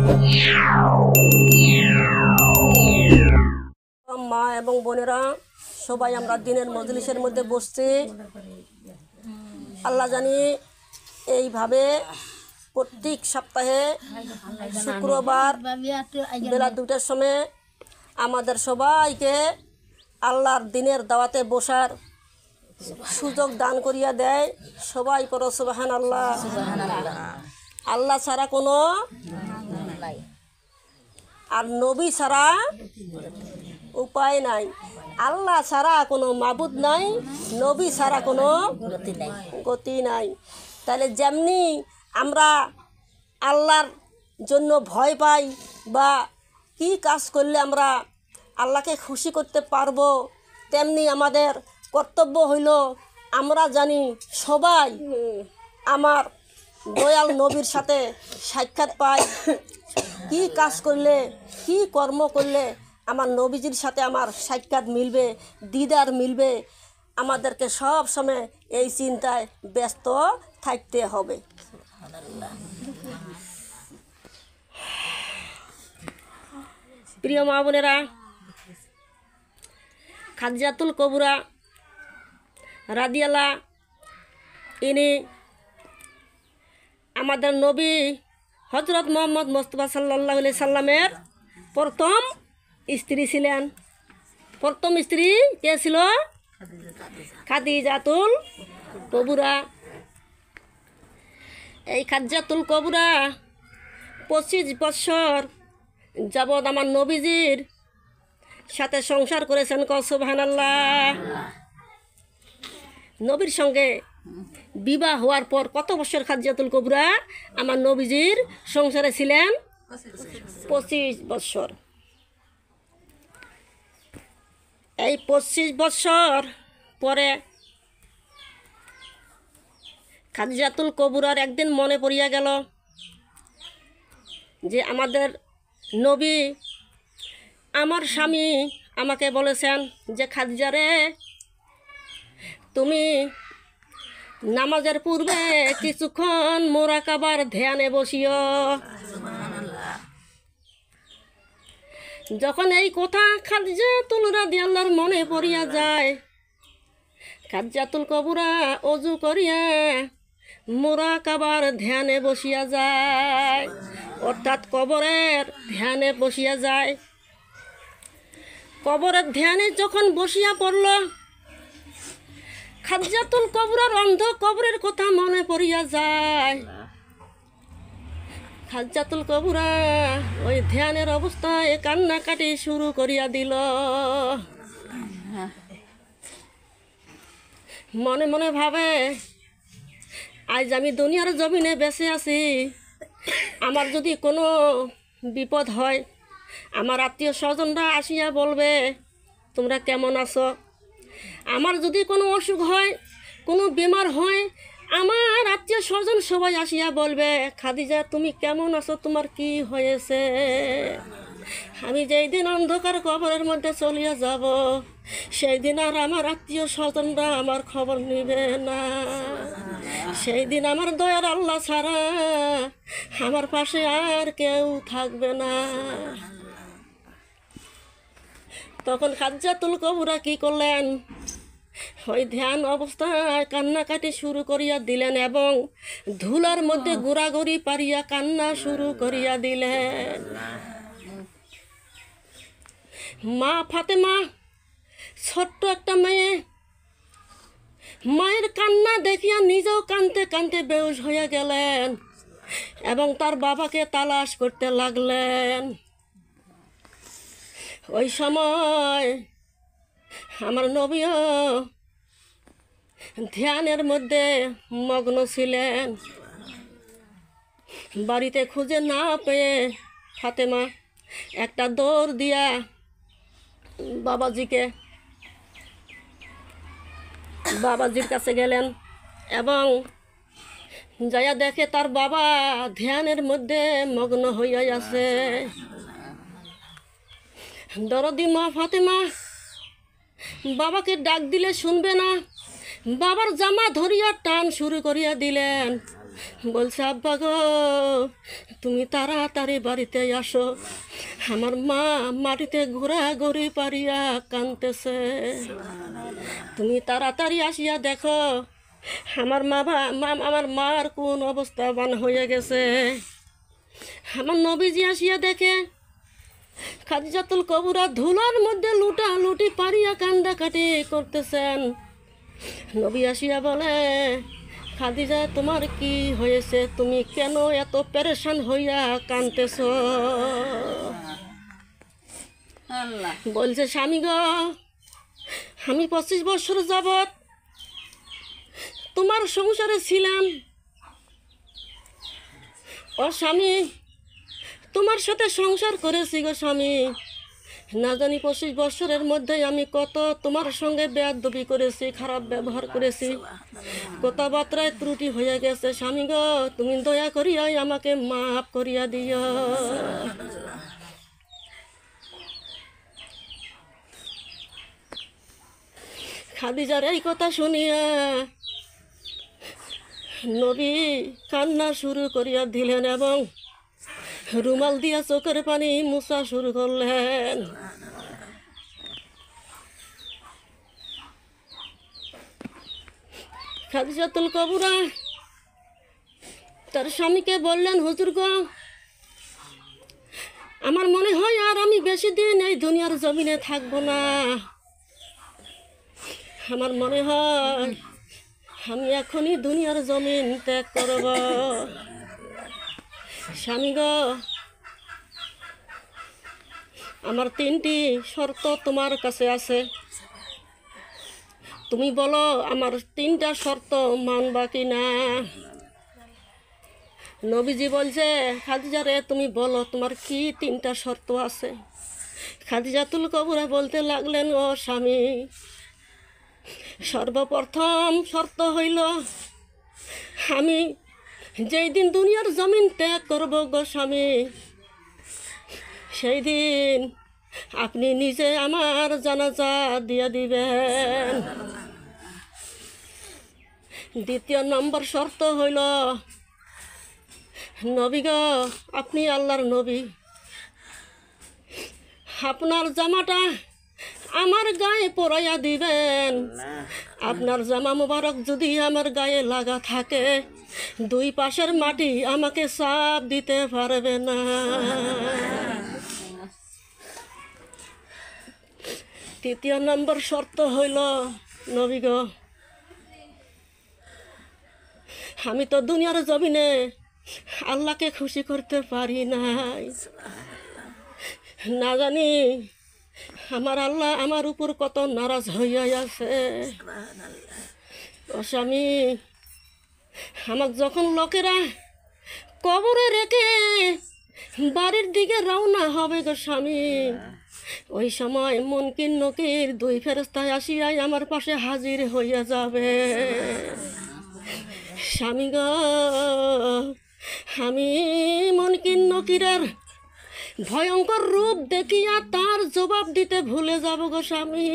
মা এবং বোনেরা সবাই আমরা দিনের মজলিসের মধ্যে বসছি। আল্লাহ জানি এইভাবে প্রত্যেক সপ্তাহে শুক্রবার বেলা 2টার সময় আমাদের সবাইকে আল্লাহর দিনের দাওয়াতে বসার সুযোগ দান করিয়া দেয়। সবাই পড়ো সুবহানাল্লাহ। আল্লাহ ছাড়া কোনো আর নবী ছাড়া উপায় নাই, আল্লাহ ছাড়া কোনো মাবুদ নাই, নবী ছাড়া কোনো গতি নাই। তাহলে যেমনি আমরা আল্লাহর জন্য ভয় পাই বা কি কাজ করলে আমরা আল্লাহকে খুশি করতে পারবো, তেমনি আমাদের কর্তব্য হইল আমরা জানি সবাই আমার দয়াল নবীর সাথে সাক্ষাৎ পাই। কি কাজ করলে কি কর্ম করলে আমার নবীজির সাথে আমার সাক্ষাৎ মিলবে, দিদার মিলবে, আমাদেরকে সব সময় এই চিন্তায় ব্যস্ত থাকতে হবে। প্রিয় মা বোনেরা, খাদিজাতুল কুবরা রাদিয়াল্লাহু ইনি আমাদের নবী হযরত মুহাম্মদ মুস্তাফা সাল্লাল্লাহু আলাইহি সাল্লামের প্রথম স্ত্রী ছিলেন। প্রথম স্ত্রী কে ছিল? খাদিজাতুল কুবরা। এই খাদিজাতুল কুবরা 25 বছর যাবৎ আমার নবীজির সাথে সংসার করেছেন। সুবহানাল্লাহ। নবীর সঙ্গে বিবাহ হওয়ার পর কত বছর খাদিজাতুল কুবরা আমার নবীজির সংসারে ছিলেন? 25 বছর। এই 25 বছর পরে খাদিজাতুল কুবরার একদিন মনে পড়িয়া গেল যে আমাদের নবী, আমার স্বামী আমাকে বলেছেন যে খাদিজা রে, তুমি নামাজের পূর্বে কিছুক্ষণ মুরাকাবার ধ্যানে বসিও। যখন এই কথা খাদিজাতুল রাদিয়াল্লাহর মনে পড়িয়া যায়, খাদিজাতুল কুবরা ওযু করিয়া মুরাকাবার ধ্যানে বসিয়া যায়, অর্থাৎ কবরের ধ্যানে বসিয়া যায়। কবরের ধ্যানে যখন বসিয়া পড়ল, খাদিজাতুল কুবরার অন্ধ কবরের কথা মনে পড়িয়া যায়। খাদিজাতুল কুবরা ওই ধ্যানের অবস্থায় কান্নাকাটি শুরু করিয়া দিল। মনে মনে ভাবে, আজ আমি দুনিয়ার জমিনে বেঁচে আছি, আমার যদি কোনো বিপদ হয়, আমার আত্মীয় স্বজনরা আসিয়া বলবে তোমরা কেমন আছো। আমার যদি কোনো অসুখ হয়, কোনো বেমার হয়, আমার আত্মীয় স্বজন সবাই আসিয়া বলবে খাদিজা তুমি কেমন আছো, তোমার কি হয়েছে। আমি যেই দিন অন্ধকার কবরের মধ্যে চলিয়া যাব, সেই দিন আর আমার আত্মীয় স্বজনরা আমার খবর নিবে না। সেই দিন আমার দয়ার আল্লাহ ছাড়া আমার পাশে আর কেউ থাকবে না। তখন খাদিজাতুল কুবরা কি করলেন? ওই ধ্যান অবস্থায় কান্নাকাটি শুরু করিয়া দিলেন এবং ধুলার মধ্যে ঘোরাঘুরি পারিয়া কান্না শুরু করিয়া দিলেন। মা ফাতেমা, ছোট্ট একটা মেয়ে, মায়ের কান্না দেখিয়া নিজেও কাঁদতে কাঁদতে বেহুশ হইয়া গেলেন এবং তার বাবাকে তালাশ করতে লাগলেন। ওই সময় আমার নবীও ধ্যানের মধ্যে মগ্ন ছিলেন। বাড়িতে খুঁজে না পেয়ে ফাতেমা একটা দৌড় দিয়া বাবাজির কাছে গেলেন এবং যাইয়া দেখে তার বাবা ধ্যানের মধ্যে মগ্ন হইয়া আছে। দরদি মা ফাতেমা বাবাকে ডাক দিলে শুনবে না, বাবার জামা ধরিয়া টান শুরু করিয়া দিলেন বলছে, আব্বা গো তুমি তাড়াতাড়ি বাড়িতে আসো, আমার মা মাটিতে ঘোরাঘুরি পারিয়া কাঁদতেছে, তুমি তাড়াতাড়ি আসিয়া দেখো আমার আমার মার কোন অবস্থাবান হয়ে গেছে। আমার নবীজি আসিয়া দেখে খাদিজাতুল কুবরা ধুলার মধ্যে লুটালুটি পারিয়া কান্দাকাটি করতেছেন। নবী আসিয়া বলে, খাদিজা তোমার কি হয়েছে, তুমি কেন এত পেরেশান হইয়া কাঁদতেছ? বলছে, স্বামী গো আমি 25 বছর যাবৎ তোমার সংসারে ছিলাম, ও স্বামী তোমার সাথে সংসার করেছি গো স্বামী, না জানি 25 বছরের মধ্যে আমি কত তোমার সঙ্গে বেয়াদবি করেছি, খারাপ ব্যবহার করেছি, কথাবার্তায় ত্রুটি হয়ে গেছে, স্বামী গো তুমি দয়া করিয়া আমাকে মাফ করিয়া দিও। খাদিজার এই কথা শুনিয়া নবী কান্না শুরু করিয়া দিলেন এবং রুমাল দিয়া চোখের পানি মুছা শুরু করলেন। খাদিজাতুল কুবরা তার স্বামীকে বললেন, হুজুর গো আমার মনে হয় আর আমি বেশি দিন এই দুনিয়ার জমিনে থাকবো না, আমার মনে হয় আমি এখনই দুনিয়ার জমিন ত্যাগ করব। স্বামী গো আমার 3টি শর্ত তোমার কাছে আছে, তুমি বলো আমার 3টা শর্ত মানবা কি না? নবীজি বলছে, খাদিজা রে তুমি বলো তোমার কি 3টা শর্ত আছে? খাদিজাতুল কুবরা বলতে লাগলেন, ও স্বামী সর্বপ্রথম শর্ত হইল আমি যেই দিন দুনিয়ার জমিন ত্যাগ করব গো স্বামী, সেই দিন আপনি নিজে আমার জানাজা দিয়া দিবেন। 2 নম্বর শর্ত হইল, নবী গো আপনি আল্লাহর নবী, আপনার জামাটা আমার গায়ে পরাইয়া দিবেন, আপনার জামা মুবারক যদি আমার গায়ে লাগা থাকে 2 পাশের মাটি আমাকে চাপ দিতে পারবে না। 3 নম্বর শর্ত হইল, নবী গো আমি তো দুনিয়ার জমিনে আল্লাহকে খুশি করতে পারি নাই, না জানি আমার আল্লাহ আমার উপর কত নারাজ হইয়া আছে। ও স্বামী আমার যখন লোকেরা কবরে রেখে বাড়ির দিকে রওনা হবে গো স্বামী, ওই সময় মুনকির নকির 2 ফেরেশতায় আসিয়াই আমার পাশে হাজির হইয়া যাবে। স্বামী গো আমি মুনকির নকিরের ভয়ঙ্কর রূপ দেখিয়া তার জবাব দিতে ভুলে যাব গো স্বামী।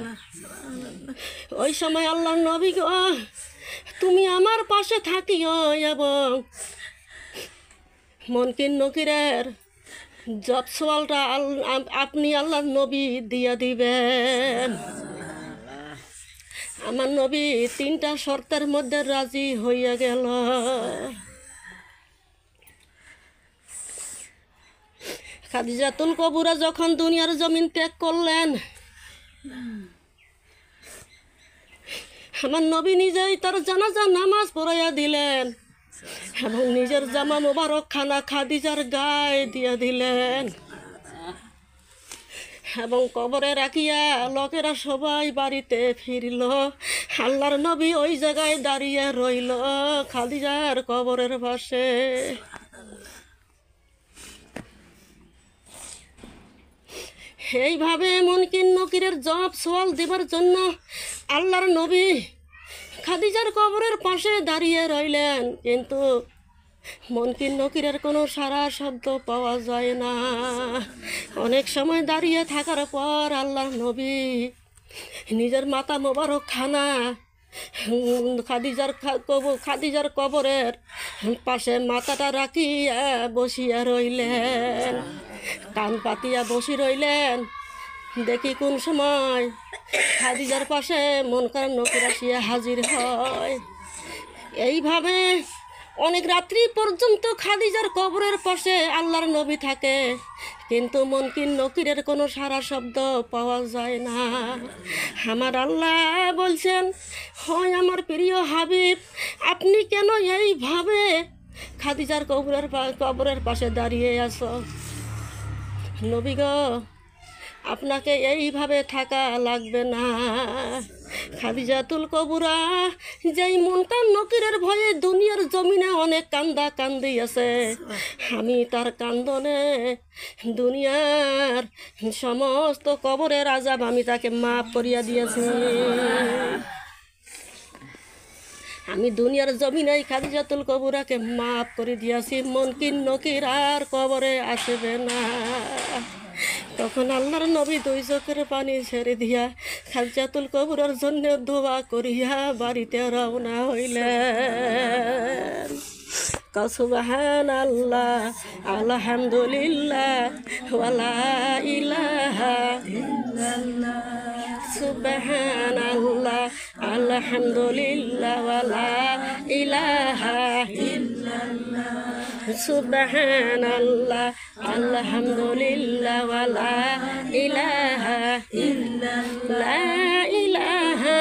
ওই সময় আল্লাহর নবী গো তুমি আমার পাশে থাকিও এবং মুনকির নকিরের জব সওয়ালটা আপনি আল্লাহর নবী দিয়া দিবেন। আমার নবী 3টা শর্তের মধ্যে রাজি হইয়া গেল। খাদিজাতুল কুবরা যখন দুনিয়ার জমিন ত্যাগ করলেন, আমার নবী নিজেই তার জানাজা নামাজ পড়াইয়া দিলেন এবং নিজের জামা মোবারক খানা খাদিজার গায়ে দিয়া দিলেন এবং কবরে রাখিয়া লোকেরা সবাই বাড়িতে ফিরল। আল্লাহর নবী ওই জায়গায় দাঁড়িয়ে রইল খাদিজার কবরের পাশে। এইভাবে মুনকির নকিরের জবাব সওয়াল দেবার জন্য আল্লাহর নবী খাদিজার কবরের পাশে দাঁড়িয়ে রইলেন, কিন্তু মুনকির নকিরের কোনো সারা শব্দ পাওয়া যায় না। অনেক সময় দাঁড়িয়ে থাকার পর আল্লাহর নবী নিজের মাথা মোবারক খানা খাদিজার কবরের পাশে মাথাটা রাখিয়া বসিয়া রইলেন, কান পাতিয়া বসি রইলেন। দেখি কোন সময় খাদিজার পাশে মুনকার নকির আসিয়া হাজির হয়। এইভাবে অনেক রাত্রি পর্যন্ত খাদিজার কবরের পাশে আল্লাহর নবী থাকে, কিন্তু মুনকির নকিরের কোনো সারা শব্দ পাওয়া যায় না। আমার আল্লাহ বলছেন, হয় আমার প্রিয় হাবিব, আপনি কেন এইভাবে খাদিজার কবরের পাশে দাঁড়িয়ে আছো? নবী গো, আপনাকে এইভাবে থাকা লাগবে না। খাদিজাতুল কুবরা যেই মুনকার নকিরের ভয়ে দুনিয়ার জমিনে অনেক কান্দি আছে, আমি তার কান্দনে দুনিয়ার সমস্ত কবরের আযাব আমি তাকে মাফ করিয়া দিয়েছি। আমি দুনিয়ার জমিনে খাদিজাতুল কুবরাকে মাফ করে দিয়েছি, মুনকির নকির আর কবরে আসবে না। তখন আল্লাহর নবী দুই চোখের পানি ছেড়ে দিয়া খাদিজাতুল কুবরার জন্য দোয়া করিয়া বাড়িতে রওনা হইলেন। সুবহানাল্লাহ, আলহামদুলিল্লাহ, ওয়ালা ইলাহা ইল্লাল্লাহ। সুবহানাল্লাহ, আলহামদুলিল্লাহ, ওয়ালা ইলাহা ইল্লাল্লাহ। সুবহানাল্লাহ, আলহামদুলিল্লাহ, ওয়ালা ইলাহা ইল্লাল্লাহ। লা ইলাহা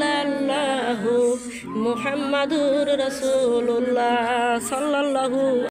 ইল্লাল্লাহু মুহাম্মাদুর রাসূলুল্লাহ সাল্লাল্লাহু